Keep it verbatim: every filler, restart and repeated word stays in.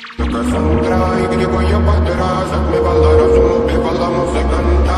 Lo che sono trai, che di voglio batterà, se mi ballerà su, mi ballamo se canta.